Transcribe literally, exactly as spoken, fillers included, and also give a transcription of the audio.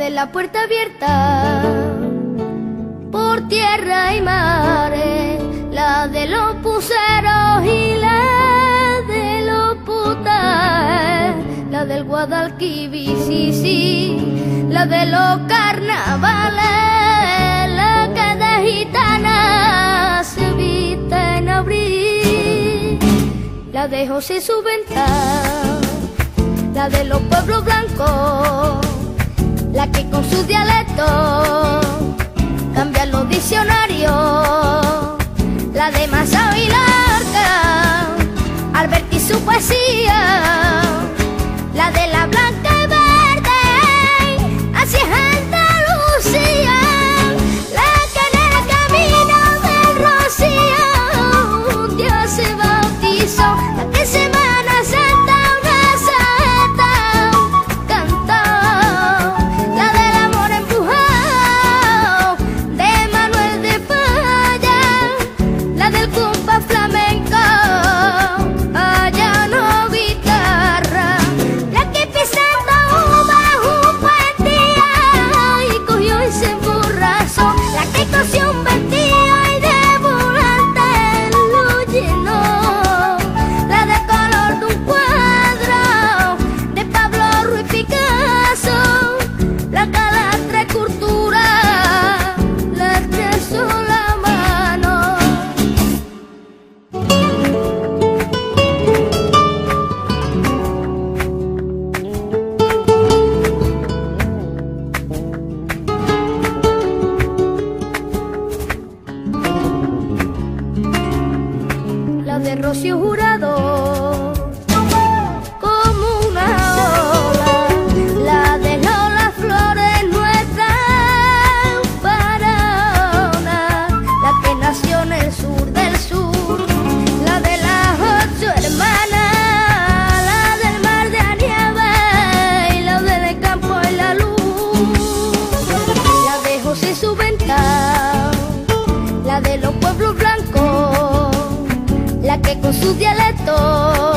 de la puerta abierta por tierra y mares, la de los puceros y la de los putas, la del Guadalquivir, sí, sí, la de los carnavales, la que de gitana se viste en abril, la de José su ventana, la de los pueblos blancos, la que con su dialecto cambia los diccionarios, la de Masao y Lorca, Alberti su poesía, la de la blanca y verde, así es Andalucía, la que en el camino del Rocío un día se bautizó, la que Semana Santa una saeta cantó, la del amor empujado de Manuel de Falla, la del compa flamenco allá no guitarra, la que pisando bajo un buen día y cogió y se emborrachó, la que cosió un vestido y de volante lo llenó, la de color de un cuadro de Pablo Ruiz Picasso, la calastra escultura la trazó la mano. La de Rocío Jurado como una ola, la de Lola Flores nuestra faraona, la que nació en el sur del sur, la de las ocho hermanas, la del mar de Anieve y la del campo y la luz, la de José su ventana, la de los pueblos blancos, la que con su dialecto